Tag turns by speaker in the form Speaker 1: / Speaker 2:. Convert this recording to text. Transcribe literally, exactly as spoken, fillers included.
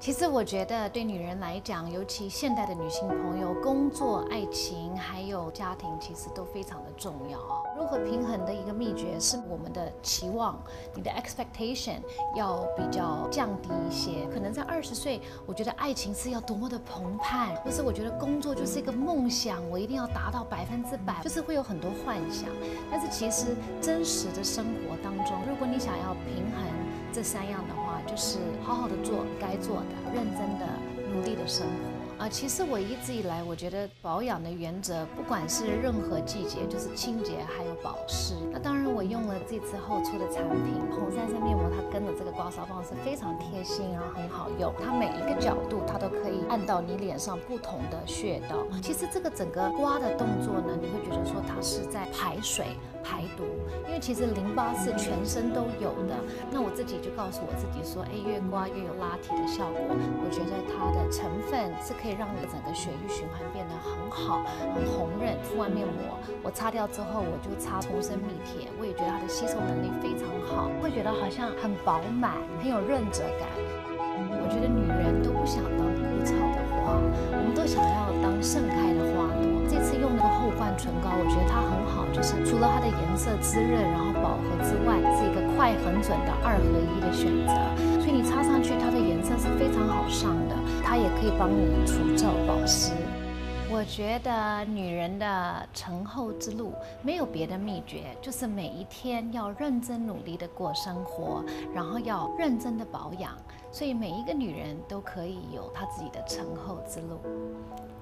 Speaker 1: 其实我觉得对女人来讲，尤其现代的女性朋友，工作、爱情还有家庭，其实都非常的重要。如何平衡的一个秘诀是我们的期望，你的 expectation 要比较降低一些。可能在二十岁，我觉得爱情是要多么的澎湃，或是我觉得工作就是一个梦想，我一定要达到百分之百，就是会有很多幻想。但是其实真实的生活当中，如果你想要平衡这三样的话，就是好好的做该做的，认真的努力的生活。啊、呃，其实我一直以来，我觉得保养的原则，不管是任何季节，就是清洁还有保湿。那当然，我用了这次后出的产品红珊珊面膜，它跟的这个刮痧棒是非常贴心，然后很好用。它每一个角度，它都可以按到你脸上不同的穴道。其实这个整个刮的动作呢，你会觉得说它是在排水排毒，因为其实淋巴是全身都有的。那我自己就告诉我自己说，哎，越刮越有拉提的效果。我觉得它的成分是可以让你整个血液循环变得很好、很红润。敷完面膜，我擦掉之后，我就擦重生密贴，我也觉得它的吸收能力非常好，会觉得好像很饱满，很有润泽感。我觉得女人都不想当枯燥的花，我们都想要当盛开的花朵。这次用那个厚焕唇膏，我觉得它很好，就是除了它的颜色滋润，然后饱和之外，是一个快很准的二合一的选择。所以你擦上去，它的颜色是非常好上的，它也可以帮你除皱保湿。我觉得女人的成后之路没有别的秘诀，就是每一天要认真努力的过生活，然后要认真的保养，所以每一个女人都可以有她自己的成后之路。